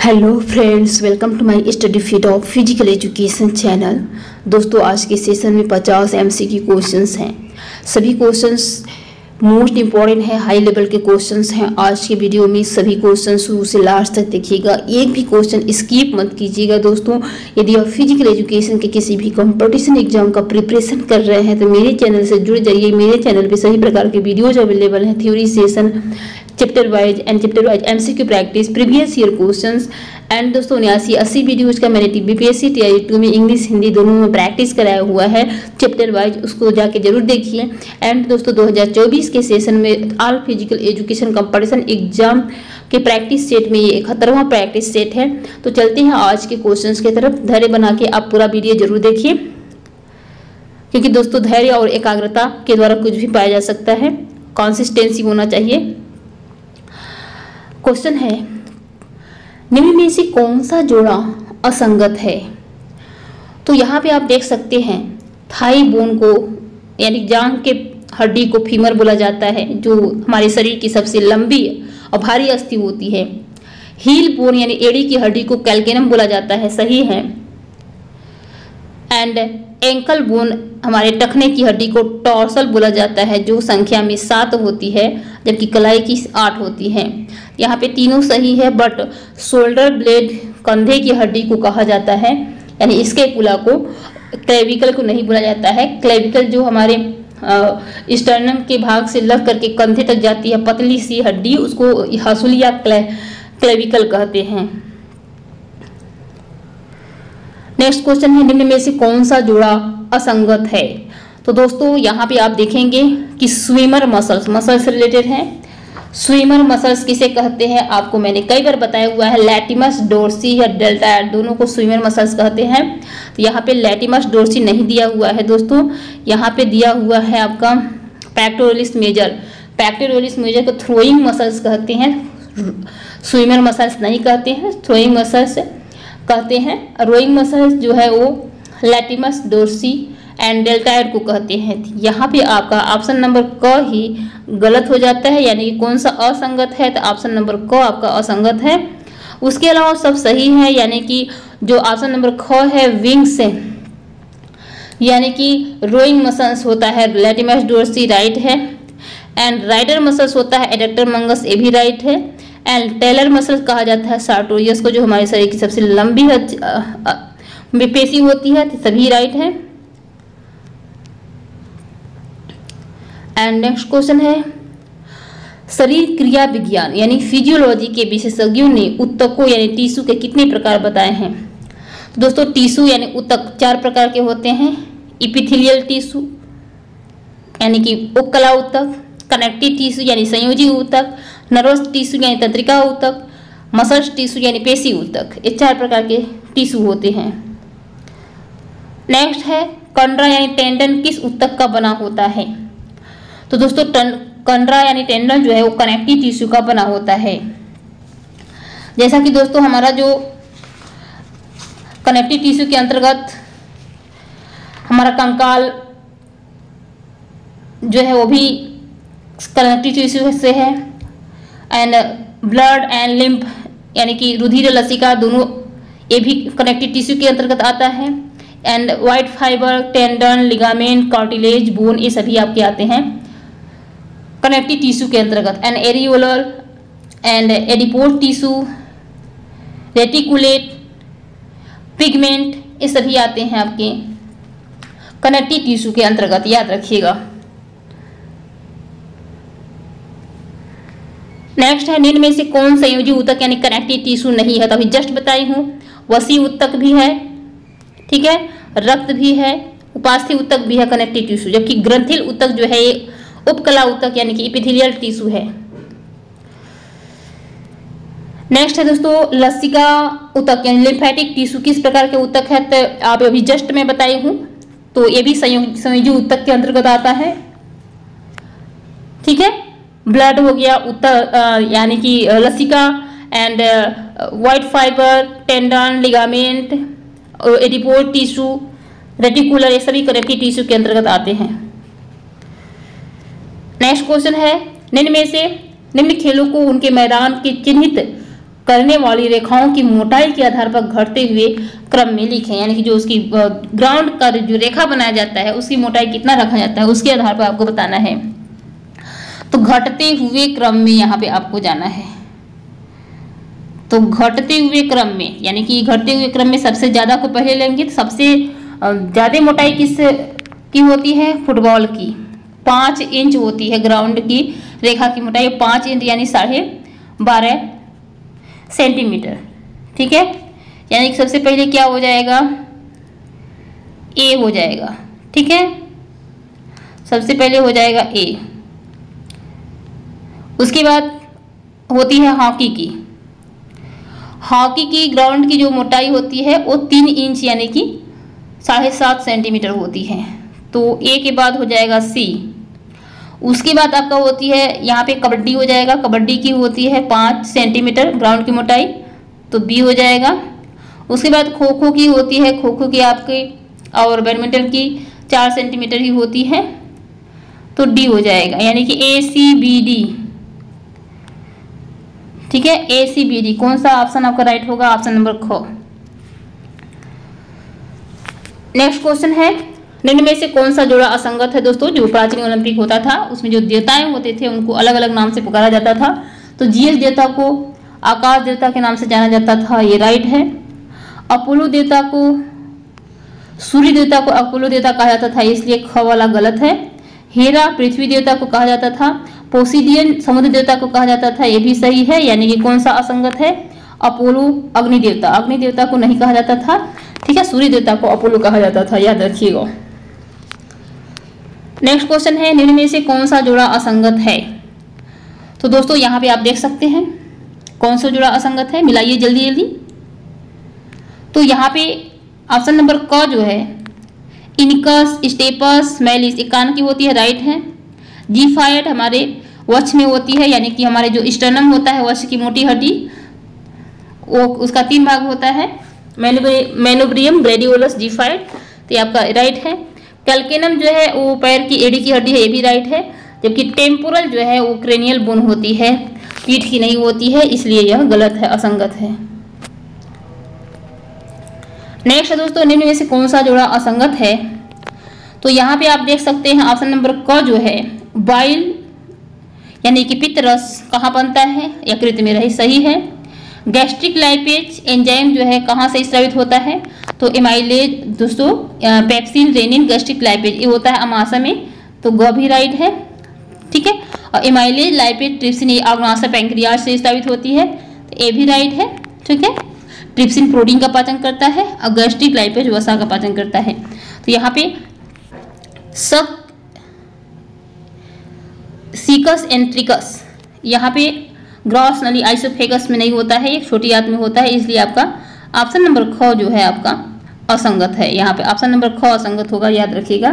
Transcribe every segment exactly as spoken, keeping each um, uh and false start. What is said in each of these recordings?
Hello friends, welcome to my study feed of physical education channel. दोस्तों, आज के session में पचास एमसीक्यू क्वेश्चंस हैं। सभी क्वेश्चंस मोस्ट इंपॉर्टेंट है, हाई लेवल के क्वेश्चंस हैं। आज के वीडियो में सभी क्वेश्चन शुरू से लास्ट तक देखिएगा, एक भी क्वेश्चन स्किप मत कीजिएगा। दोस्तों, यदि आप फिजिकल एजुकेशन के किसी भी कंपटीशन एग्जाम का प्रिपरेशन कर रहे हैं तो मेरे चैनल से जुड़ जाइए। मेरे चैनल पे सभी प्रकार के वीडियोज अवेलेबल हैं, theory session, chapter wise and chapter wise MCQ practice, previous year questions and दोस्तों उन्यासी अस्सी वीडियोज का मैंने बीपीएससी टीआई टू में इंग्लिश हिंदी दोनों में प्रैक्टिस कराया हुआ है चैप्टर वाइज, उसको जाके जरूर देखिए। एंड दोस्तों दो हज़ार चौबीस के सेशन में all physical education competition exam के प्रैक्टिस सेट में ये इकहत्तरवां प्रैक्टिस सेट है। तो चलते हैं आज के क्वेश्चंस की तरफ। धैर्य बना के आप पूरा वीडियो जरूर देखिए, क्योंकि दोस्तों धैर्य और एकाग्रता के द्वारा कुछ भी पाया जा सकता है, कंसिस्टेंसी होना चाहिए। क्वेश्चन है, निम्न में से कौन सा जोड़ा असंगत है? तो यहाँ पे आप देख सकते हैं, थाई बोन को यानी जांघ के हड्डी को फीमर बोला जाता है, जो हमारे शरीर की सबसे लंबी और भारी अस्थि होती है। हील बोन यानी एड़ी की हड्डी को कैल्केनम बोला जाता है, सही है। एंड एंकल बोन हमारे टखने की हड्डी को टॉर्सल बोला जाता है, जो संख्या में सात होती है, जबकि कलाई की आठ होती है। यहाँ पे तीनों सही है, बट शोल्डर ब्लेड कंधे की हड्डी को कहा जाता है, यानी स्कैपुला को, क्लेविकल को नहीं बोला जाता है। क्लेविकल जो हमारे स्टर्नम के भाग से लग करके कंधे तक जाती है, पतली सी हड्डी, उसको हसूलिया क्ले, क्लेविकल कहते हैं। नेक्स्ट क्वेश्चन है, निम्न में से कौन सा जोड़ा असंगत है? तो दोस्तों यहाँ पे आप देखेंगे कि स्विमर मसल्स मसल से रिलेटेड है। स्विमर मसल्स किसे कहते हैं आपको मैंने कई बार बताया हुआ है। लैटिमस डोर्सी या डेल्टाइड दोनों को स्विमर मसल्स कहते हैं। तो यहाँ पे लैटिमस डोर्सी नहीं दिया हुआ है दोस्तों, यहाँ पे दिया हुआ है आपका पैक्टोरलिस मेजर। पैक्टोरलिस मेजर को थ्रोइंग मसल्स कहते हैं, स्विमर मसल्स नहीं कहते हैं, थ्रोइंग मसल्स कहते हैं। रोइंग मसल्स जो है वो लैटिमस डोर्सी एंड डेल्टाइड को कहते हैं। यहाँ पे आपका ऑप्शन नंबर क ही गलत हो जाता है, यानी कि कौन सा असंगत है, तो ऑप्शन नंबर क आपका असंगत है। उसके अलावा सब सही है, यानी कि जो ऑप्शन नंबर ख है विंग्स है, यानी कि रोइंग मसल्स होता है लैटिमस डोर्सी, राइट है। एंड राइडर मसल्स होता है एडक्टर मंगस, ये भी राइट है। एंड टेलर मसल्स कहा जाता है सार्टोरियस को, जो हमारे शरीर की सबसे लंबी पेशी होती है, तो सभी राइट है। एंड नेक्स्ट क्वेश्चन है, शरीर क्रिया विज्ञान यानी फिजियोलॉजी के विशेषज्ञों ने ऊतकों यानी टिश्यू के कितने प्रकार बताए हैं? तो दोस्तों टिश्यू यानी ऊतक चार प्रकार के होते हैं। इपिथेलियल टिश्यू यानी कि उपकला ऊतक, कनेक्टिव टिश्यू यानी संयोजी ऊतक, नर्वस टिश्यू यानी तंत्रिका ऊतक, मसल्स टिश्यू यानी पेशी ऊतक। ये चार प्रकार के टिश्यू होते हैं। नेक्स्ट है, कंडरा यानी टेंडन किस ऊतक का बना होता है? तो दोस्तों कंडरा यानी टेंडन जो है वो कनेक्टिव टिश्यू का बना होता है। जैसा कि दोस्तों हमारा जो कनेक्टिव टिश्यू के अंतर्गत हमारा कंकाल जो है वो भी कनेक्टिव टिश्यू से है। एंड ब्लड एंड लिम्फ यानी कि रुधिर लसिका दोनों ये भी कनेक्टिव टिश्यू के अंतर्गत आता है। And white fibre, tendon, ligament, cartilage, bone, ये सभी आपके आते हैं कनेक्टिव टिश्यू के अंतर्गत। And areolar and adipose tissue, reticulate, pigment, ये सभी आते हैं आपके कनेक्टिव टिश्यू के अंतर्गत, याद रखिएगा। नेक्स्ट है, निम्न में से कौन संयोजी ऊतक यानी कनेक्टिव टिश्यू नहीं है? तो अभी जस्ट बताई हूँ, वसी ऊतक भी है, ठीक है, रक्त भी है, उपास्थि ऊतक भी है कनेक्टिव टिश्यू, जबकि ग्रंथिल ऊतक जो है ये उपकला ऊतक यानी कि इपिथेलियल टिश्यू है। नेक्स्ट है दोस्तों, लसिका ऊतक यानी लिम्फेटिक टिश्यू किस प्रकार के ऊतक है? तो आप अभी जस्ट में बताई हूँ, तो ये भी संयोजी ऊतक के अंतर्गत आता है, ठीक है। ब्लड हो गया ऊतक यानी कि लसिका, and white fibre, tendon, ligament, adipose tissue, reticular, ये सभी कनेक्टिव टिश्यू के अंतर्गत आते हैं। नेक्स्ट क्वेश्चन है, निम्न में से निम्न खेलों को उनके मैदान के चिन्हित करने वाली रेखाओं की मोटाई के आधार पर घटते हुए क्रम में लिखें। यानी कि जो उसकी ग्राउंड का जो रेखा बनाया जाता है उसकी मोटाई कितना रखा जाता है उसके आधार पर आपको बताना है। तो घटते हुए क्रम में यहाँ पे आपको जाना है। तो घटते हुए क्रम में यानी कि घटते हुए क्रम में सबसे ज्यादा को पहले लेंगे। तो सबसे ज्यादा मोटाई किस की होती है? फुटबॉल की। पाँच इंच होती है ग्राउंड की रेखा की मोटाई, पाँच इंच यानी साढ़े बारह सेंटीमीटर। ठीक है, यानी कि सबसे पहले क्या हो जाएगा? ए हो जाएगा। ठीक है, सबसे पहले हो जाएगा ए। उसके बाद होती है हॉकी की। हॉकी की ग्राउंड की जो मोटाई होती है वो तीन इंच यानी कि साढ़े सात सेंटीमीटर होती है। तो ए के बाद हो जाएगा सी। उसके बाद आपका होती है यहाँ पे कबड्डी हो जाएगा। कबड्डी की होती है पाँच सेंटीमीटर ग्राउंड की मोटाई, तो बी हो जाएगा। उसके बाद खो खो की होती है, खो खो की आपकी और बैडमिंटन की चार सेंटीमीटर ही होती है, तो डी हो जाएगा। यानी कि ए सी बी डी। ठीक है, ए सी बी डी। कौन सा ऑप्शन आपका राइट होगा? ऑप्शन नंबर ख। नेक्स्ट क्वेश्चन है, निम्न में से कौन सा जोड़ा असंगत है? दोस्तों, जो प्राचीन ओलंपिक होता था उसमें जो देवताएं होते थे उनको अलग अलग नाम से पुकारा जाता था। तो जीएस देवता को आकाश देवता के नाम से जाना जाता था, ये राइट है। अपोलो देवता को सूर्य देवता को अपोलो देवता कहा जाता था, इसलिए ख वाला गलत है। हेरा पृथ्वी देवता को कहा जाता था। पोसिडियन समुद्र देवता को कहा जाता था, ये भी सही है। यानी कि कौन सा असंगत है? अपोलो अग्नि देवता। अग्नि देवता को नहीं कहा जाता था। ठीक है, सूर्य देवता को अपोलो कहा जाता था, याद रखिएगा। नेक्स्ट क्वेश्चन है, निम्न में से कौन सा जोड़ा असंगत है? तो दोस्तों यहाँ पे आप देख सकते हैं कौन सा जोड़ा असंगत है, मिलाइए जल्दी जल्दी। तो यहाँ पे ऑप्शन नंबर क जो है, इनकस स्टेपस मैलिस, एक कान की होती है, राइट है। जीफाइड हमारे वक्ष में होती है, यानी कि हमारे जो स्टर्नम होता है वक्ष की मोटी हड्डी, वो उसका तीन भाग होता है, मेनोब्रियम ग्रेडियोलस जीफाइड, तो ये आपका राइट है। कैल्केनम जो है वो पैर की एड़ी की हड्डी है, ये भी राइट है। जबकि टेम्पोरल जो है वो क्रेनियल बोन होती है, पीठ की नहीं होती है, इसलिए यह गलत है, असंगत है। नेक्स्ट दोस्तों, निम्न में से कौन सा जोड़ा असंगत है? तो यहाँ पे आप देख सकते हैं ऑप्शन नंबर क जो है, बाइल यानी कि पित्त रस कहाँ बनता है? यकृत में, रही सही है। गैस्ट्रिक लाइपेज एंजाइम जो है कहाँ से स्रावित होता है? तो एमाइलेज दोस्तों, पेप्सिन रेनिन गैस्ट्रिक लाइपेज ये होता है अमाशय में, तो ग भी राइट है। ठीक है, और एमाइलेज लाइपेज ट्रिप्सिन ये अग्नाशय पैंक्रियाज से स्रावित होती है, तो ये भी राइट है। ठीक है, ट्रिप्सिन प्रोटीन का पाचन करता है और गैस्ट्रिक लाइपेज वसा का पाचन करता है। तो यहाँ पे सक सीकस एंट्रिकस, यहाँ पे ग्रॉस नली आइसोफेगस में नहीं होता है, एक छोटी आंत में होता है, इसलिए आपका ऑप्शन नंबर ख जो है आपका असंगत है। यहाँ पे ऑप्शन नंबर ख असंगत होगा, याद रखिएगा।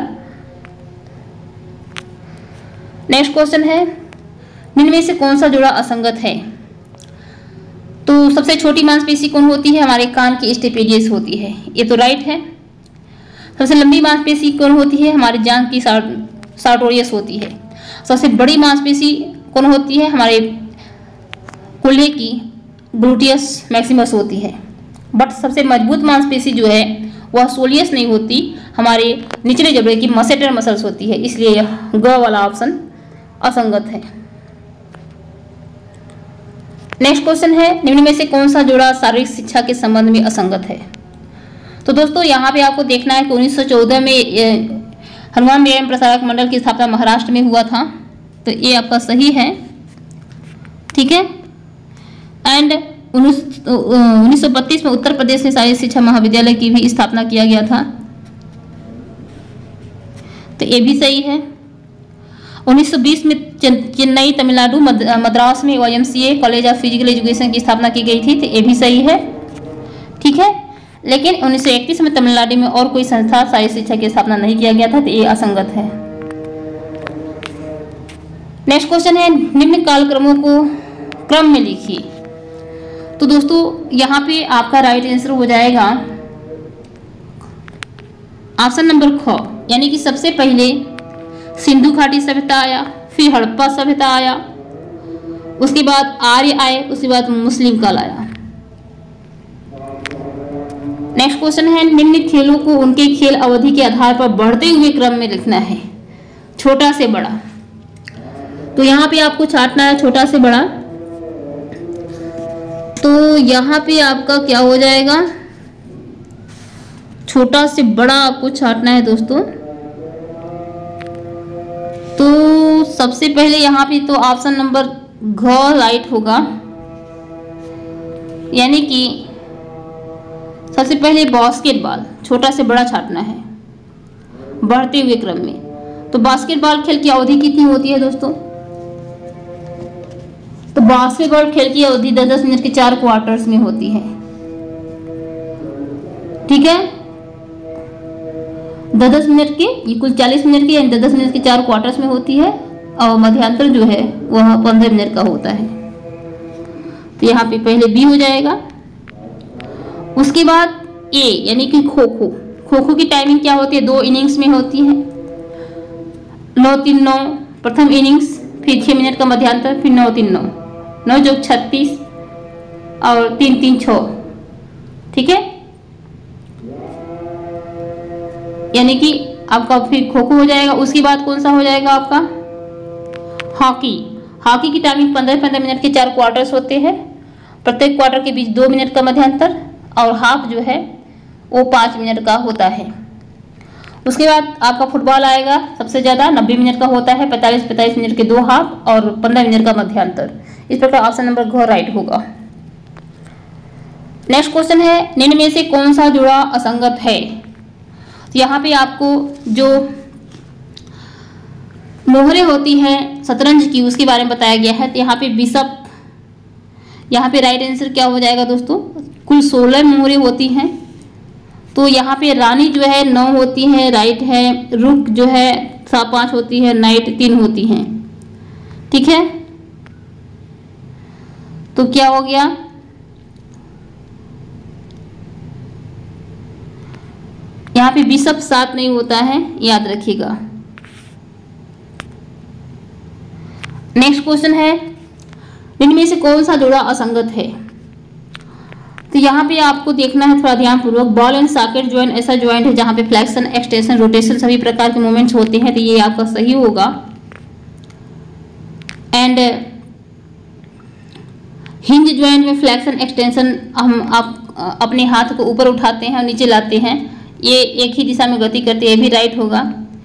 नेक्स्ट क्वेश्चन है, निम्न में से कौन सा जोड़ा असंगत है? तो सबसे छोटी मांसपेशी कौन होती है? हमारे कान की स्टेपेडियस होती है, ये तो राइट है। सबसे लंबी मांसपेशी कौन होती है? हमारी जांघ की सार्टोरियस होती है। सबसे बड़ी मांसपेशी कौन होती है? हमारे कुल्हे की ग्लूटियस मैक्सिमस होती है। बट सबसे मजबूत मांसपेशी जो है वह सोलियस नहीं होती, हमारे निचले जबड़े की मसेटर मसल्स होती है, इसलिए यह ग वाला ऑप्शन असंगत है। नेक्स्ट क्वेश्चन है, निम्न में से कौन सा जोड़ा शारीरिक शिक्षा के संबंध में असंगत है? तो दोस्तों यहाँ पे आपको देखना है कि उन्नीस सौ चौदह में हनुमान व्यायाम प्रसारक मंडल की स्थापना महाराष्ट्र में हुआ था, तो ये आपका सही है। ठीक है, एंड उन्नीस सौ बत्तीस में उत्तर प्रदेश में शारीरिक शिक्षा महाविद्यालय की भी स्थापना किया गया था, तो ये भी सही है। उन्नीस सौ बीस में चेन्नई तमिलनाडु मद्रास में YMCA college of physical education की स्थापना की गई थी, तो ये भी सही है। ठीक है, लेकिन उन्नीस सौ इकतीस में तमिलनाडु में और कोई संस्था शारीरिक शिक्षा की स्थापना नहीं किया गया था, तो ये असंगत है। नेक्स्ट क्वेश्चन है, निम्न कालक्रमों को क्रम में लिखिए। तो दोस्तों यहाँ पे आपका राइट आंसर हो जाएगा ऑप्शन नंबर ख, यानी कि सबसे पहले सिंधु घाटी सभ्यता आया, फिर हड़प्पा सभ्यता आया, उसके बाद आर्य आए, उसके बाद मुस्लिम काल आया। नेक्स्ट क्वेश्चन है निम्न खेलों को उनके खेल अवधि के आधार पर बढ़ते हुए क्रम में लिखना है, छोटा से बड़ा। तो यहाँ पे आपको छांटना है छोटा से बड़ा। तो यहाँ पे आपका क्या हो जाएगा, छोटा से बड़ा आपको छांटना है दोस्तों। तो सबसे पहले यहाँ पे तो ऑप्शन नंबर घ राइट होगा, यानी कि सबसे पहले बास्केटबॉल छोटा से बड़ा छांटना है बढ़ते हुए क्रम में। तो बास्केटबॉल खेल की अवधि कितनी होती है दोस्तों, तो बास्केटबॉल खेल की अवधि दस दस मिनट के चार क्वार्टर्स में होती है, ठीक है। दस दस मिनट के, ये कुल चालीस मिनट की यानी दस दस मिनट के चार क्वार्टर्स में होती है, और मध्यांतर जो है वह पंद्रह मिनट का होता है। तो यहाँ पे पहले बी हो जाएगा। उसके बाद ए यानी कि खो खो खो खो की टाइमिंग क्या होती है, दो इनिंग्स में होती है, नौ तीन नौ प्रथम इनिंग्स, फिर छः मिनट का मध्यांतर, फिर नौ तीन नौ, नौ जो छत्तीस और तीन तीन छः, ठीक है। यानी कि आपका फिर खो खो हो जाएगा। उसके बाद कौन सा हो जाएगा आपका हॉकी। हॉकी की टाइमिंग पंद्रह पंद्रह मिनट के चार क्वार्टर्स होते हैं, प्रत्येक क्वार्टर के बीच दो मिनट का मध्यांतर, और हाफ जो है वो पाँच मिनट का होता है। उसके बाद आपका फुटबॉल आएगा, सबसे ज़्यादा नब्बे मिनट का होता है, पैंतालीस पैंतालीस मिनट के दो हाफ और पंद्रह मिनट का मध्यांतर। इस प्रकार ऑप्शन नंबर घ राइट होगा। नेक्स्ट क्वेश्चन है निम्न में से कौन सा जुड़ा असंगत है। तो यहाँ पे आपको जो मोहरें होती हैं शतरंज की उसके बारे में बताया गया है। तो यहाँ पे बिशप, यहाँ पे राइट आंसर क्या हो जाएगा दोस्तों, कुल सोलह मोहरें होती हैं। तो यहाँ पे रानी जो है नौ होती है, राइट है, रुक जो है सात पाँच होती है, नाइट तीन होती हैं, ठीक है। तो क्या हो गया, यहाँ पे बिशप सात नहीं होता है, याद रखिएगा। नेक्स्ट क्वेश्चन है इनमें से कौन सा जोड़ा असंगत है। तो यहाँ पे आपको देखना है थोड़ा ध्यान पूर्वक। बॉल एंड सॉकेट ज्वाइंट ऐसा ज्वाइंट है जहाँ पे फ्लेक्शन, एक्सटेंशन, रोटेशन सभी प्रकार के मूवमेंट्स होते हैं, तो ये आपका सही होगा। एंड हिंज ज्वाइंट में फ्लेक्शन, एक्सटेंशन हम आप अपने हाथ को ऊपर उठाते हैं और नीचे लाते हैं, ये एक ही दिशा में गति करते हैं, ये भी राइट होगा।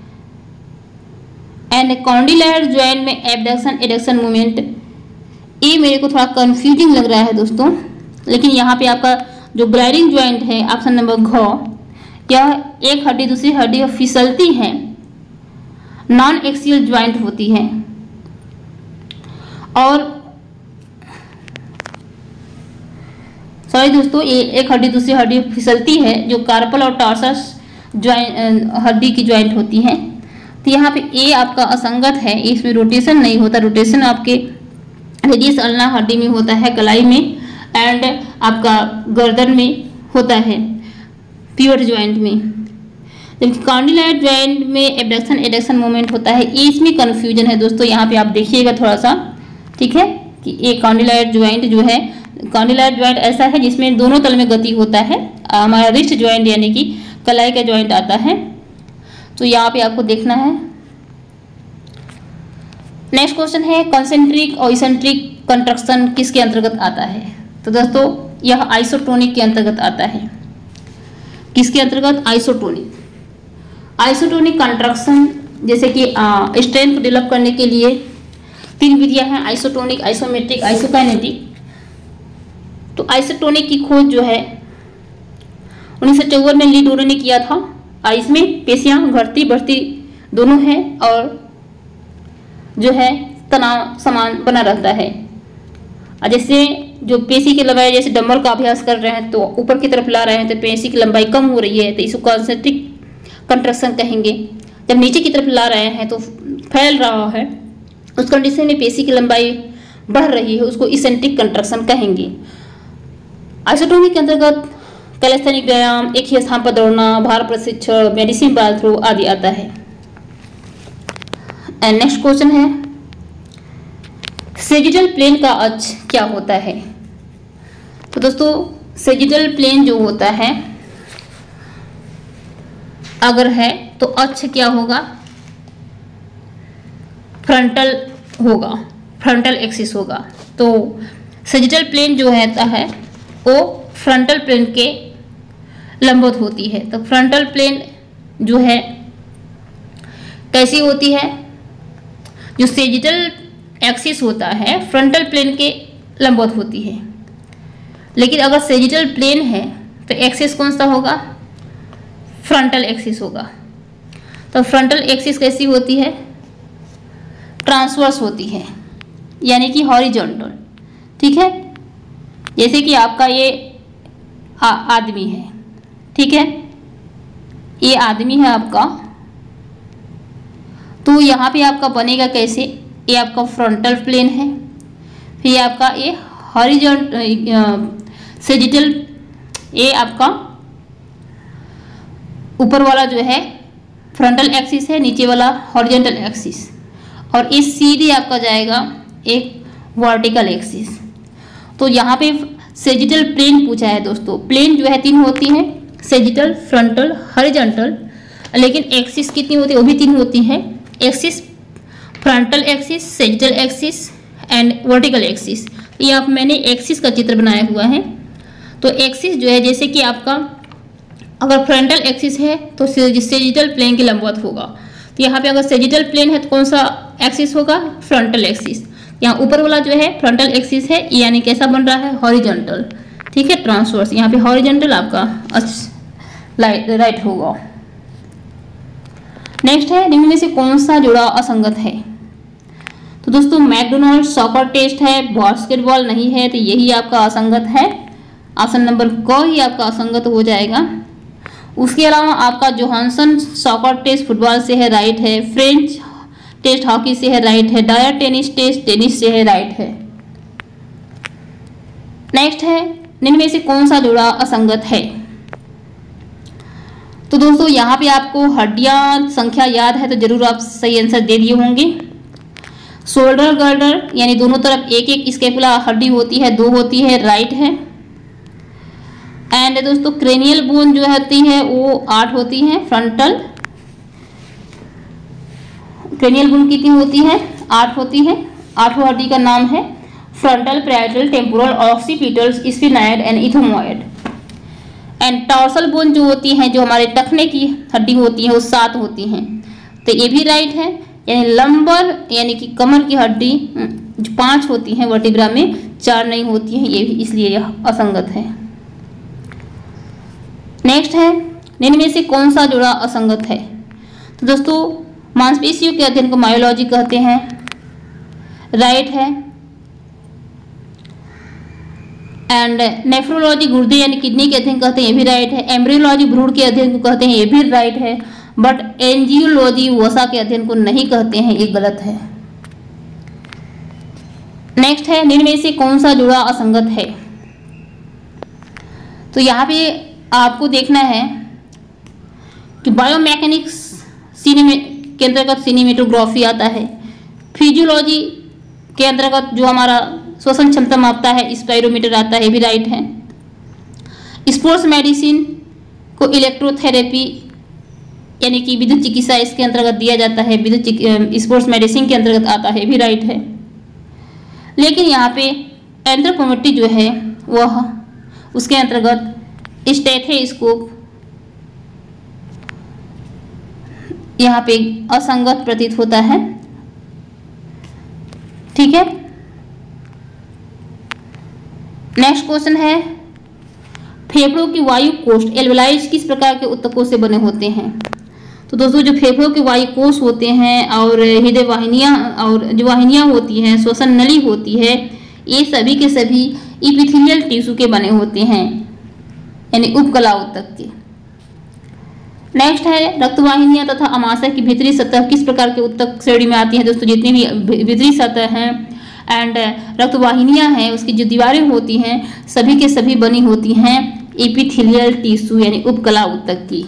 एंड कॉन्डिलायर ज्वाइंट में एबडक्शन, एडक्शन मूवमेंट, ये मेरे को थोड़ा कंफ्यूजिंग लग रहा है दोस्तों, लेकिन यहाँ पे आपका जो ग्लाइडिंग ज्वाइंट है ऑप्शन नंबर घ, यह एक हड्डी दूसरी हड्डी फिसलती है, नॉन एक्सियल ज्वाइंट होती है। और सॉरी दोस्तों, ये एक हड्डी दूसरी हड्डी फिसलती है जो कार्पल और टार्सस ज्वाइंट हड्डी की ज्वाइंट होती है। तो यहाँ पे ए आपका असंगत है, इसमें रोटेशन नहीं होता, रोटेशन आपके रेडियस अल्ना हड्डी में होता है, कलाई में, एंड आपका गर्दन में होता है, पिवट ज्वाइंट में। जबकि कॉन्डिलायर ज्वाइंट में एबडक्शन एडक्शन मूवमेंट होता है, इसमें कन्फ्यूजन है दोस्तों। यहाँ पे आप देखिएगा थोड़ा सा, ठीक है, कि एक कॉन्डिलायर ज्वाइंट जो है, कॉन्डिलायर ज्वाइंट ऐसा है जिसमें दोनों तल में गति होता है। हमारा रिस्ट ज्वाइंट यानी कि कलाई का ज्वाइंट आता है, तो यहाँ पे आपको देखना है। नेक्स्ट क्वेश्चन है कंसेंट्रिक और इसेंट्रिक कंट्रक्शन किसके अंतर्गत आता है। तो दोस्तों यह आइसोटोनिक के अंतर्गत आता है। किसके अंतर्गत, आइसोटोनिक। आइसोटोनिक कंट्रक्शन जैसे कि स्ट्रेंथ को डेवलप करने के लिए तीन विधियां हैं, आइसोटोनिक, आइसोमेट्रिक, आइसोकाइनेटिक। तो आइसोटोनिक की खोज जो है उन्नीस सौ चौवन में ली डोरो ने किया था। इसमें पेशियां घटती बढ़ती दोनों हैं और जो है तनाव समान बना रहता है। जैसे जो पेशी की लंबाई, जैसे डंबल का अभ्यास कर रहे हैं तो ऊपर की तरफ ला रहे हैं तो पेशी की लंबाई कम हो रही है, तो इसको कंसेंट्रिक कंट्रक्शन कहेंगे। जब नीचे की तरफ ला रहे हैं तो फैल रहा है, उस कंडीशन में पेशी की लंबाई बढ़ रही है, उसको इसेंट्रिक कंट्रक्शन कहेंगे। आइसोटोनिक के अंतर्गत कैलेस्थेनिक व्यायाम, एक ही स्थान पर दौड़ना, भार प्रशिक्षण, मेडिसिन बाल थ्रो आदि आता है। एंड नेक्स्ट क्वेश्चन है सेजिटल प्लेन का अक्ष क्या होता है। तो दोस्तों सेजिटल प्लेन जो होता है अगर है तो अक्ष क्या होगा, फ्रंटल होगा, फ्रंटल एक्सिस होगा। तो सजिटल प्लेन जो रहता है वो फ्रंटल प्लेन के लंबवत होती है। तो फ्रंटल प्लेन जो है कैसी होती है, जो सजिटल एक्सिस होता है फ्रंटल प्लेन के लंबवत होती है। लेकिन अगर सजिटल प्लेन है तो एक्सिस कौन सा होगा, फ्रंटल एक्सिस होगा। तो फ्रंटल एक्सिस कैसी होती है, ट्रांसवर्स होती है, यानी कि हॉरिजॉन्टल। ठीक है, जैसे कि आपका ये आ, आदमी है, ठीक है, ये आदमी है आपका, तो यहाँ पे आपका बनेगा कैसे, ये आपका फ्रंटल प्लेन है, फिर आपका ये हॉरिजॉन्टल सजिटल, ये आपका ऊपर वाला जो है फ्रंटल एक्सिस है, नीचे वाला हॉरिजॉन्टल एक्सिस, और इस सीधे आपका जाएगा एक वर्टिकल एक्सिस। तो यहाँ पे सजिटल प्लेन पूछा है दोस्तों। प्लेन जो है तीन होती हैं, सजिटल, फ्रंटल, हॉरिजॉन्टल, लेकिन एक्सिस कितनी होती है, वो भी तीन होती है। Axis, frontal axis, sagittal axis and vertical axis. ये आप मैंने एक्सिस का चित्र बनाया हुआ है। तो एक्सिस जो है, जैसे कि आपका अगर फ्रंटल एक्सिस है तो सजिटल प्लेन के लंबवत होगा। तो यहाँ पे अगर सजिटल प्लेन है तो कौन सा एक्सिस होगा, फ्रंटल एक्सिस। यहाँ ऊपर वाला जो है फ्रंटल एक्सिस है, यानी कैसा बन रहा है, हॉरिजॉन्टल। ठीक है, ट्रांसवर्स, यहाँ पे हॉरिजॉन्टल आपका राइट होगा। नेक्स्ट है, निम्न में से कौन सा जोड़ा असंगत है। तो दोस्तों मैकडोनाल्ड, सॉकर टेस्ट है, बास्केटबॉल नहीं है, तो यही आपका असंगत है। ऑप्शन नंबर क ही आपका असंगत हो जाएगा। उसके अलावा आपका जोहानसन सॉकर टेस्ट फुटबॉल से है, राइट है। फ्रेंच टेस्ट हॉकी से है, राइट है। डायर टेनिस टेस्ट टेनिस से है, राइट है। नेक्स्ट है, निम्न में से कौन सा जोड़ा असंगत है। तो दोस्तों यहाँ पे आपको हड्डियां संख्या याद है तो जरूर आप सही आंसर दे दिए होंगे। शोल्डर गर्डर यानी दोनों तरफ एक एक स्कैपुला हड्डी होती है, दो होती है, राइट है। एंड दोस्तों क्रेनियल बोन जो होती है वो आठ होती है, फ्रंटल क्रेनियल बोन कितनी होती है, आठ होती है। आठों हड्डी का नाम है frontal, parietal, temporal, occipital, sphenoid and ethmoid. And tarsal bone जो होती हैं, जो हमारे टखने की हड्डी होती है, वो सात होती हैं, तो ये भी राइट है। यानी लंबर यानी कि कमर की हड्डी जो पांच होती हैं वर्टिब्रा में, चार नहीं होती हैं, ये भी इसलिए यह असंगत है। नेक्स्ट है, निम्न में से कौन सा जोड़ा असंगत है। तो दोस्तों मांसपेशियों के अध्ययन को मायोलॉजी कहते हैं, राइट है। एंड नेफ्रोलॉजी गुर्दे यानी किडनी के अध्ययन कहते हैं, ये भी राइट है। एम्ब्रियोलॉजी भ्रूण के अध्ययन को कहते हैं, ये भी राइट है। बट एंजियोलॉजी वसा के अध्ययन को नहीं कहते हैं, ये गलत है। नेक्स्ट है, निम्न में से कौन सा जोड़ा असंगत है। तो यहाँ पे आपको देखना है कि बायोमैकेनिक्स सिनेमे के अंतर्गत सिनेमेटोग्राफी आता है। फिजियोलॉजी के अंतर्गत जो हमारा श्वसन क्षमता मापता है, स्पाइरोमीटर आता है, ये भी राइट है। स्पोर्ट्स मेडिसिन को इलेक्ट्रोथेरेपी यानी कि विद्युत चिकित्सा इसके अंतर्गत दिया जाता है, विद्युत स्पोर्ट्स मेडिसिन के अंतर्गत आता है, भी राइट है। लेकिन यहाँ पे एंथ्रोपोमेट्री जो है वह उसके अंतर्गत स्टेथोस्कोप यहाँ पे असंगत प्रतीत होता है। ठीक है, नेक्स्ट क्वेश्चन है, फेफड़ों की वायु कोष एल्वेलाइज किस प्रकार के ऊतकों से बने होते हैं। तो दोस्तों जो फेफड़ों के वायु कोष होते हैं और हृदय वाहिनियां और जो वाहिनियां होती हैं, श्वसन नली होती है, ये सभी के सभी इपिथेलियल टिश्यू के बने होते हैं, यानी उपकला ऊतक के। नेक्स्ट है, रक्तवाहिनियां तथा अमाशय की भीतरी सतह किस प्रकार के ऊतक श्रेणी में आती है। दोस्तों जितनी भी भीतरी सतह हैं एंड रक्तवाहिनियां हैं, उसकी जो दीवारें होती हैं, सभी के सभी बनी होती हैं एपिथेलियल टिश्यू यानी उपकला ऊतक की।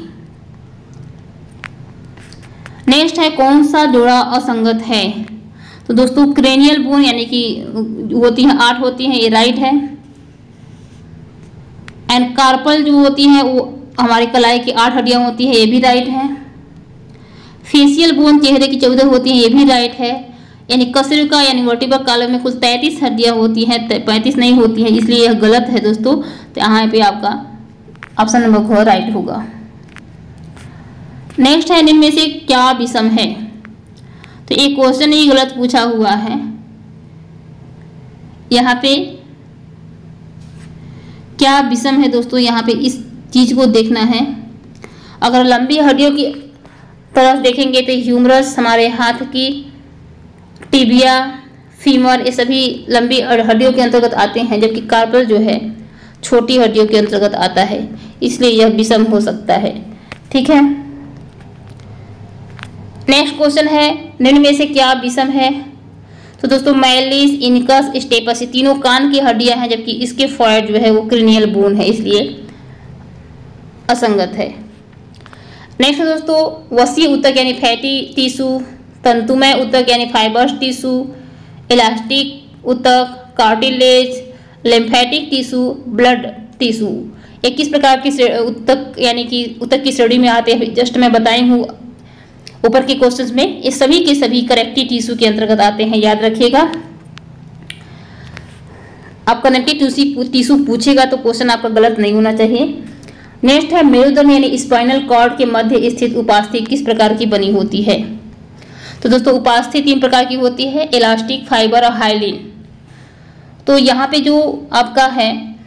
नेक्स्ट है, कौन सा जोड़ा असंगत है। तो दोस्तों क्रेनियल बोन यानी कि होती हैं, आठ होती हैं, ये राइट है। एंड कार्पल जो होती हैं वो हमारे कलाई की आठ हड्डियां होती है, ये भी राइट है। फेशियल बोन चेहरे की चौदह होती हैं, ये भी राइट है। यानी कसर का यानी वर्टिब्रल कॉलम में कुल तैंतीस हड्डियां होती हैं, पैंतीस नहीं होती हैं, इसलिए यह गलत है दोस्तों। तो यहाँ पे आपका ऑप्शन नंबर ख राइट होगा। नेक्स्ट है, इनमें से क्या विषम है? तो एक क्वेश्चन ही गलत पूछा हुआ है। यहाँ पे क्या विषम है दोस्तों, यहाँ पे इस चीज को देखना है। अगर लंबी हड्डियों की तरफ देखेंगे तो ह्यूमरस, हमारे हाथ की टिबिया, फीमर, ये सभी लंबी हड्डियों के अंतर्गत आते हैं, जबकि कार्पल जो है छोटी हड्डियों के अंतर्गत आता है, इसलिए यह विषम हो सकता है। ठीक है। नेक्स्ट क्वेश्चन है, निम्न में से क्या विषम है? तो दोस्तों मैलिस, इनकस, स्टेपस, ये तीनों कान की हड्डियां हैं, जबकि इसके फॉयड जो है वो क्रेनियल बोन है, इसलिए असंगत है। नेक्स्ट दोस्तों, वसी ऊतक यानी फैटी टिश्यू, तंतुमय ऊतक यानी फाइबर्स टिश्यू, इलास्टिक ऊतक, cartilage, lymphatic tissue, blood tissue, ये किस प्रकार की ऊतक यानी कि ऊतक की श्रेणी में आते हैं? जस्ट मैं बताई हूँ ऊपर के क्वेश्चंस में, ये सभी के सभी कनेक्टिव टिश्यू के अंतर्गत आते हैं, याद रखिएगा। आप कनेक्टिव टिश्यू पूछेगा तो क्वेश्चन आपका गलत नहीं होना चाहिए। नेक्स्ट है, मेरुदंड यानी स्पाइनल कॉर्ड के मध्य स्थित उपास्थि किस प्रकार की बनी होती है? तो दोस्तों उपास्थि तीन प्रकार की होती है, इलास्टिक, फाइबर और हाइलिन। तो यहाँ पे जो आपका है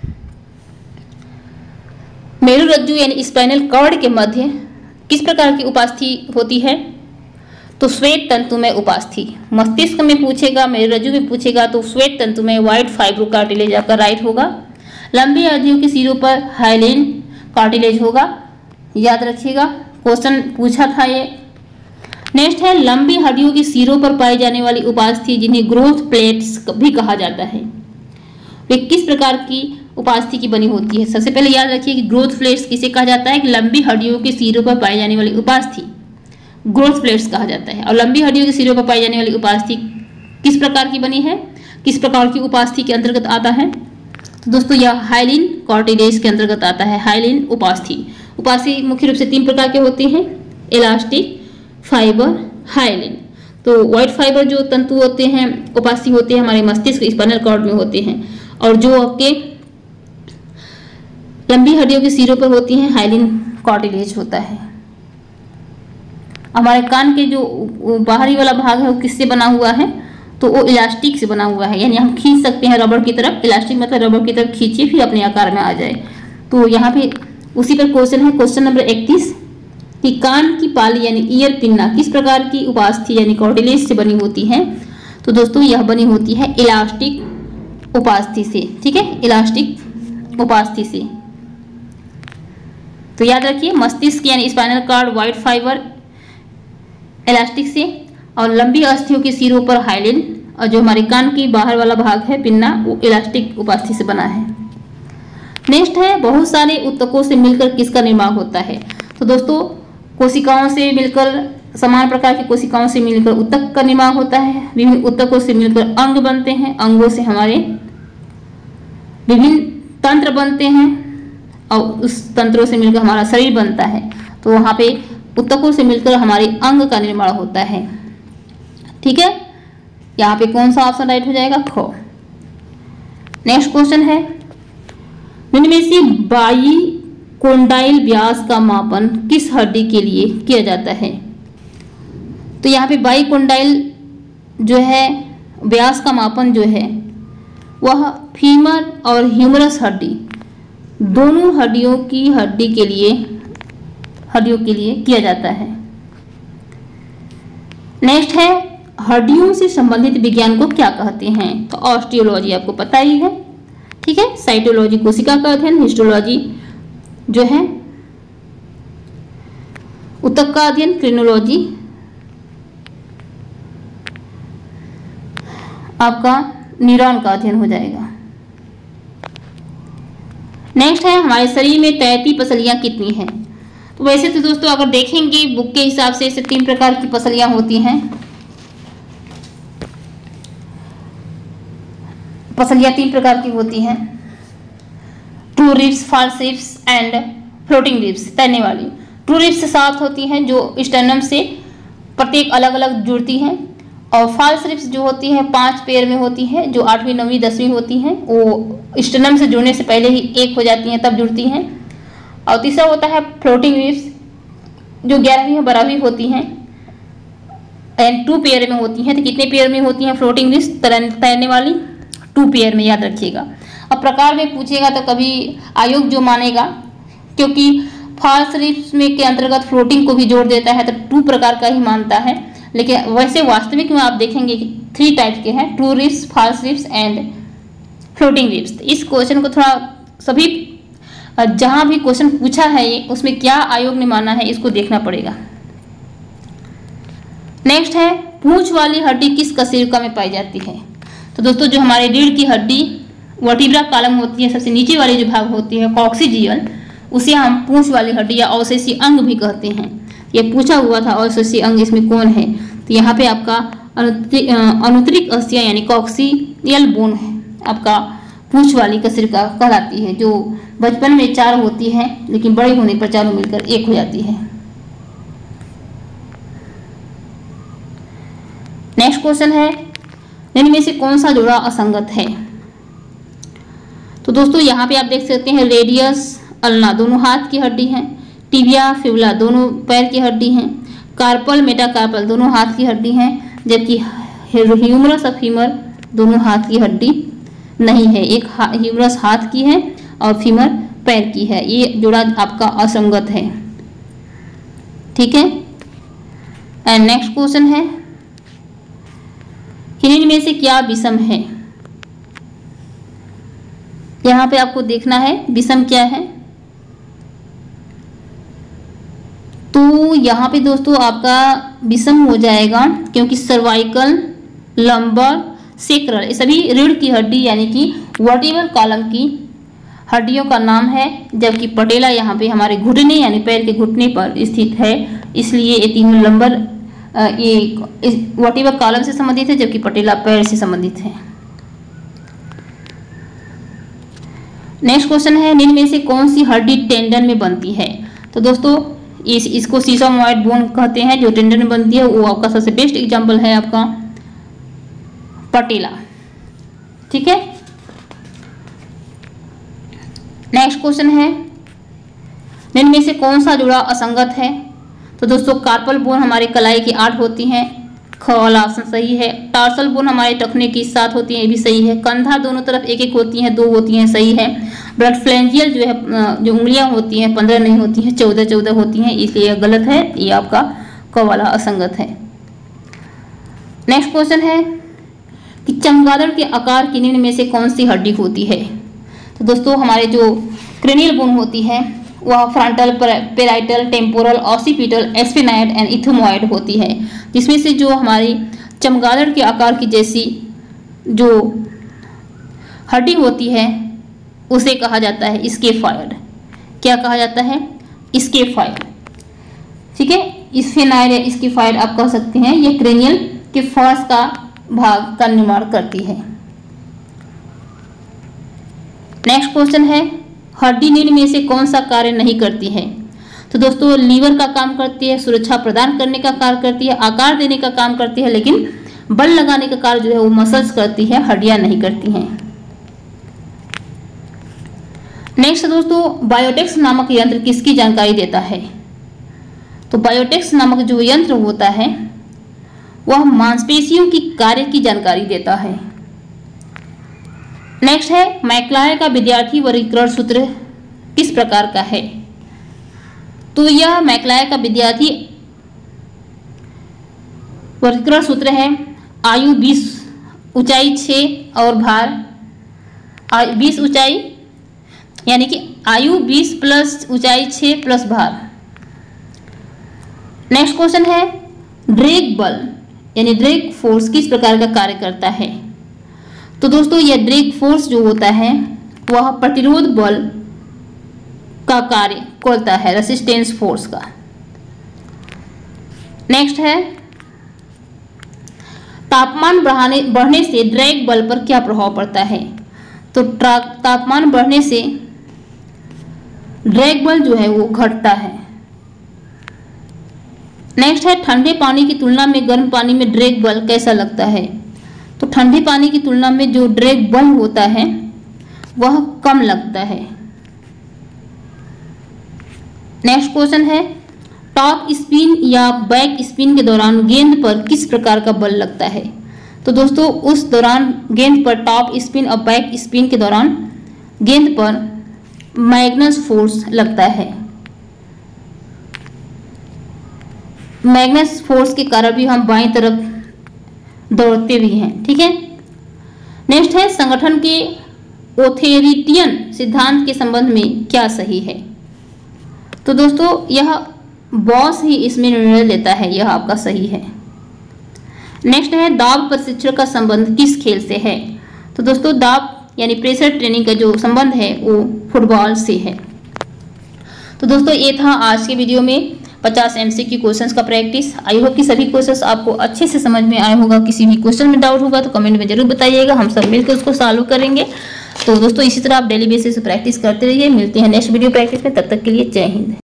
मेरुरज्जु यानी स्पाइनल कॉर्ड के मध्य किस प्रकार की उपास्थि होती है? तो श्वेत तंतु में उपास्थि। मस्तिष्क में पूछेगा, मेरुरज्जु में पूछेगा तो श्वेत तंतु में व्हाइट फाइब्रो कार्टिलेज आपका राइट होगा। लंबी हड्डियों के सिरों पर हाइलिन कार्टिलेज होगा, याद रखिएगा, क्वेश्चन पूछा था ये। नेक्स्ट है, लंबी हड्डियों के सिरों पर पाई जाने वाली उपास्थि जिन्हें ग्रोथ प्लेट्स भी कहा जाता है, वे किस प्रकार की उपास्थि की बनी होती है? सबसे पहले याद रखिए कि ग्रोथ प्लेट्स किसे कहा जाता है? कि लंबी हड्डियों के सिरों पर पाई जाने वाली उपास्थि ग्रोथ प्लेट्स कहा जाता है। और लंबी हड्डियों के सिरों पर पाई जाने वाली उपास्थि किस प्रकार की बनी है, किस प्रकार की उपास्थि के अंतर्गत आता है? तो दोस्तों यह हाइलिन कार्टिलेज के अंतर्गत आता है। हाइलिन उपास्थि उपास्थि मुख्य रूप से तीन प्रकार के होते हैं, इलास्टिक, फाइबर, हाइलिन। तो व्हाइट फाइबर जो तंतु होते हैं, उपास्थि होते हैं, हमारे मस्तिष्क स्पाइनल कॉर्ड में होते हैं, और जो आपके लंबी हड्डियों के सिरों पर होती हैं, हाइलिन कार्टिलेज होता है। हमारे कान के जो बाहरी वाला भाग है वो किससे बना हुआ है? तो वो इलास्टिक से बना हुआ है, यानी हम खींच सकते हैं रबड़ की तरफ। इलास्टिक मतलब रबड़ की तरफ खींचिए फिर अपने आकार में आ जाए। तो यहाँ पे उसी पर क्वेश्चन है, क्वेश्चन नंबर इकतीस, कि कान की पाली यानी ईयर पिन्ना किस प्रकार की उपास्थि यानी कार्टिलेज से बनी होती है? तो दोस्तों यह बनी होती है इलास्टिक उपास्थि से। ठीक है, इलास्टिक उपास्थि से। तो याद रखिए, मस्तिष्क यानी spinal cord white fibre elastic से, और लंबी अस्थियों के सिरों पर हाइलिन, और जो हमारे कान की बाहर वाला भाग है पिन्ना, वो इलास्टिक उपास्थि से बना है। नेक्स्ट है, बहुत सारे ऊतकों से मिलकर किसका निर्माण होता है? तो दोस्तों कोशिकाओं से मिलकर, समान प्रकार की कोशिकाओं से मिलकर ऊतक का निर्माण होता है। विभिन्न ऊतकों से मिलकर अंग बनते हैं, अंगों से हमारे विभिन्न तंत्र बनते हैं, और उस तंत्रों से मिलकर हमारा शरीर बनता है। तो वहाँ पे ऊतकों से मिलकर हमारे अंग का निर्माण होता है। ठीक है, यहाँ पे कौन सा ऑप्शन राइट हो जाएगा? ख। नेक्स्ट क्वेश्चन है, निम्न में से बाई कोंडाइल व्यास का मापन किस हड्डी के लिए किया जाता है? तो यहाँ पे बाई कोंडाइल जो है व्यास का मापन जो है वह फीमर और ह्यूमरस हड्डी दोनों हड्डियों की हड्डी के लिए हड्डियों के लिए किया जाता है। नेक्स्ट है, हड्डियों से संबंधित विज्ञान को क्या कहते हैं? तो ऑस्टियोलॉजी आपको पता ही है। ठीक है, साइटोलॉजी कोशिका का अध्ययन, हिस्टोलॉजी जो है ऊतक का अध्ययन, क्रेनोलॉजी आपका न्यूरॉन का अध्ययन हो जाएगा। नेक्स्ट है, हमारे शरीर में तैरती पसलियां कितनी हैं? तो वैसे तो दोस्तों अगर देखेंगे बुक के हिसाब से इसे तीन प्रकार की पसलियां होती हैं। पसलियां तीन प्रकार की होती हैं, true ribs, forceps and floating ribs तैरने वाली। ट्रू रिब्स सात होती हैं जो स्टर्नम से प्रत्येक अलग अलग जुड़ती हैं, और फॉल्स रिब्स जो होती हैं पांच पेयर में होती हैं जो आठवीं नौवीं दसवीं होती हैं, वो स्टर्नम से जुड़ने से पहले ही एक हो जाती हैं तब जुड़ती हैं। और तीसरा होता है फ्लोटिंग रिब्स जो ग्यारहवीं और बारहवीं होती हैं एंड टू पेयर में होती हैं। तो कितने पेयर में होती हैं फ्लोटिंग रिब्स तैरने वाली? टू पेयर में, याद रखिएगा। अब प्रकार में पूछेगा तो कभी आयोग जो मानेगा, क्योंकि फॉल्स रिब्स में के अंतर्गत फ्लोटिंग को भी जोड़ देता है तो टू प्रकार का ही मानता है, लेकिन वैसे वास्तविक में आप देखेंगे कि थ्री टाइप के हैं, true ribs, false ribs and floating ribs. इस क्वेश्चन को थोड़ा सभी जहां भी क्वेश्चन पूछा है ये उसमें क्या आयोग ने माना है इसको देखना पड़ेगा। नेक्स्ट है पूंछ वाली हड्डी किस कशेरुका में पाई जाती है? तो दोस्तों जो हमारे रीढ़ की हड्डी वर्टिब्रा कॉलम होती है, सबसे नीचे वाली जो भाग होती है कॉक्सिजियल, उसे हम पूंछ वाली हड्डी या अवशेषीय अंग भी कहते हैं। ये पूछा हुआ था अवशेषीय अंग इसमें कौन है, तो यहाँ पे आपका अनुत्तरिक अस्थियां यानी कॉक्सियल बोन है आपका पूंछ वाली कशेरुका कहलाती है, जो बचपन में चार होती है लेकिन बड़े होने पर चारों मिलकर एक हो जाती है। नेक्स्ट क्वेश्चन है निम्न में से कौन सा जोड़ा असंगत है? तो दोस्तों यहाँ पे आप देख सकते हैं रेडियस अल्ना दोनों हाथ की हड्डी हैं, टिबिया फिबुला दोनों पैर की हड्डी हैं, कार्पल मेटाकार्पल दोनों हाथ की हड्डी हैं, जबकि ह्यूमरस और फीमर दोनों हाथ की हड्डी नहीं है। एक ह्यूमरस हाथ की है और फीमर पैर की है। ये जोड़ा आपका असंगत है, ठीक है। एंड नेक्स्ट क्वेश्चन है कि इनमें से क्या विषम है? यहाँ पे आपको देखना है विषम क्या है। तो यहाँ पे दोस्तों आपका विषम हो जाएगा, क्योंकि सर्वाइकल, लंबर, सेक्रल ये सभी रीढ़ की हड्डी यानी कि वर्टिब्रल कॉलम की हड्डियों का नाम है, जबकि पटेला यहाँ पे हमारे घुटने यानी पैर के घुटने पर स्थित है, इसलिए ये तीनों लंबर ये वर्टिब्रल कॉलम से संबंधित है, जबकि पटेला पैर से संबंधित है। नेक्स्ट क्वेश्चन है निम्न में से कौन सी हड्डी टेंडन में बनती है? तो दोस्तों इस इसको सीसोमॉइड बोन कहते हैं जो टेंडन में बनती है, वो आपका सबसे बेस्ट एग्जांपल है आपका पटेला, ठीक है। नेक्स्ट क्वेश्चन है निम्न में से कौन सा जोड़ा असंगत है? तो दोस्तों कार्पल बोन हमारे कलाई की आठ होती हैं, ख वाला ऑप्शन सही है। टार्सल बोन हमारे टखने की सात होती हैं, ये भी सही है। कंधा दोनों तरफ एक एक होती हैं, दो होती हैं, सही है। ब्लड फ्लैंजियल जो है जो उंगलियां होती हैं पंद्रह नहीं होती हैं, चौदह चौदह होती हैं, इसलिए यह गलत है, ये आपका क वाला असंगत है। नेक्स्ट क्वेश्चन है कि चमगादड़ के आकार की निम्न में से कौन सी हड्डी होती है? तो दोस्तों हमारे जो क्रेनियल बोन होती है वह frontal, parietal, temporal, occipital, sphenoid and ethmoid होती है, जिसमें से जो हमारी चमगादड़ के आकार की जैसी जो हड्डी होती है उसे कहा जाता है स्केफॉइड। क्या कहा जाता है? स्केफॉइड, ठीक है। एस्फेनाइड या स्केफॉइड आप कह सकते हैं, ये क्रेनियल के फर्श का भाग का निर्माण करती है। नेक्स्ट क्वेश्चन है हड्डी निम्न में से कौन सा कार्य नहीं करती है? तो दोस्तों लीवर का काम करती है, सुरक्षा प्रदान करने का कार्य करती है, आकार देने का काम करती है, लेकिन बल लगाने का कार्य जो है वो मसल्स करती है, हड्डियां नहीं करती हैं। नेक्स्ट दोस्तों बायोटेक्स नामक यंत्र किसकी जानकारी देता है? तो बायोटेक्स नामक जो यंत्र होता है वह मांसपेशियों की कार्य की जानकारी देता है। नेक्स्ट है मैक्लाय का विद्यार्थी वर्गीकरण सूत्र किस प्रकार का है? तो यह मैक्लाय का विद्यार्थी वर्गीकरण सूत्र है आयु बीस, ऊंचाई छः और भार बीस, ऊंचाई यानी कि आयु बीस प्लस ऊंचाई छः प्लस भार। नेक्स्ट क्वेश्चन है ड्रैग बल यानी ड्रैग फोर्स किस प्रकार का कार्य करता है? तो दोस्तों यह ड्रैग फोर्स जो होता है वह प्रतिरोध बल का कार्य करता है, रेसिस्टेंस फोर्स का। नेक्स्ट है तापमान बढ़ाने बढ़ने से ड्रैग बल पर क्या प्रभाव पड़ता है? तो तापमान बढ़ने से ड्रैग बल जो है वो घटता है। नेक्स्ट है ठंडे पानी की तुलना में गर्म पानी में ड्रैग बल कैसा लगता है। तो ठंडे पानी की तुलना में जो ड्रैग बल होता है वह कम लगता है। नेक्स्ट क्वेश्चन है टॉप स्पिन या बैक स्पिन के दौरान गेंद पर किस प्रकार का बल लगता है। तो दोस्तों उस दौरान गेंद पर टॉप स्पिन और बैक स्पिन के दौरान गेंद पर मैग्नस फोर्स लगता है। मैग्नस फोर्स के कारण भी हम बाईं तरफ दौड़ते भी हैं। ठीक है। नेक्स्ट है संगठन के ऑथोरिटियन सिद्धांत के संबंध में क्या सही है। तो दोस्तों यह बॉस ही इसमें निर्णय लेता है, यह आपका सही है। नेक्स्ट है दाब प्रशिक्षण का संबंध किस खेल से है। तो दोस्तों दाब यानी प्रेशर ट्रेनिंग का जो संबंध है वो फुटबॉल से है। तो दोस्तों ये था आज के वीडियो में पचास एमसीक्यू क्वेश्चंस का प्रैक्टिस। आई होप कि सभी क्वेश्चंस आपको अच्छे से समझ में आया होगा। किसी भी क्वेश्चन में डाउट होगा तो कमेंट में जरूर बताइएगा, हम सब मिलकर उसको सॉल्व करेंगे। तो दोस्तों इसी तरह आप डेली बेसिस पे प्रैक्टिस करते रहिए। मिलते हैं नेक्स्ट वीडियो प्रैक्टिस में, तब तक के लिए जय हिंद।